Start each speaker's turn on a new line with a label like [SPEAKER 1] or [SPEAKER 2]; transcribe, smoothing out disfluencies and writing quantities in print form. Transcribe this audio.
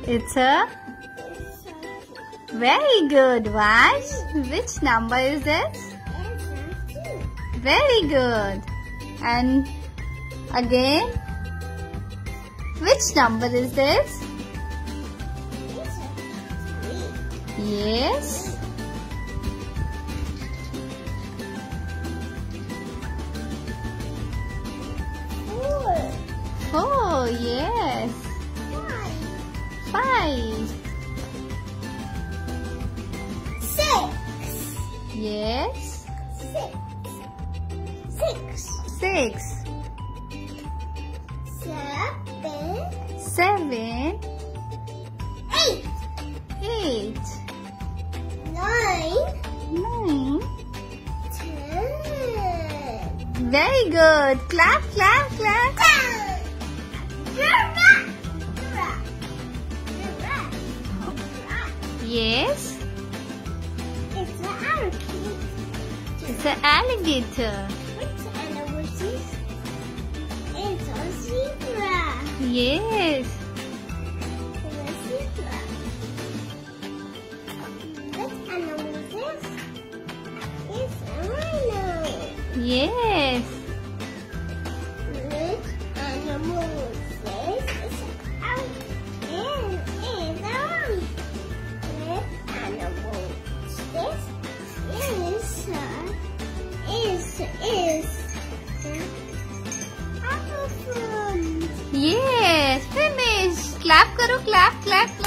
[SPEAKER 1] It's a... Very good, Vash. Which number is this? Very good. And again, which number is this? Yes. Four, yes. Five.
[SPEAKER 2] Six.
[SPEAKER 1] Yes.
[SPEAKER 2] Six. Seven. Eight. Nine. 10.
[SPEAKER 1] Very good. Clap, clap, clap. Yes.
[SPEAKER 2] It's an alligator.
[SPEAKER 1] It's an alligator.
[SPEAKER 2] Which animal is this? It's a zebra.
[SPEAKER 1] Yes.
[SPEAKER 2] It's a zebra. Which animal is this? It's a rhino.
[SPEAKER 1] Yes.
[SPEAKER 2] Which animal is this? It's an elephant. It's a monkey. Which animal is this? Is elephant.
[SPEAKER 1] Yes. Finish. Clap karo, clap, clap, clap.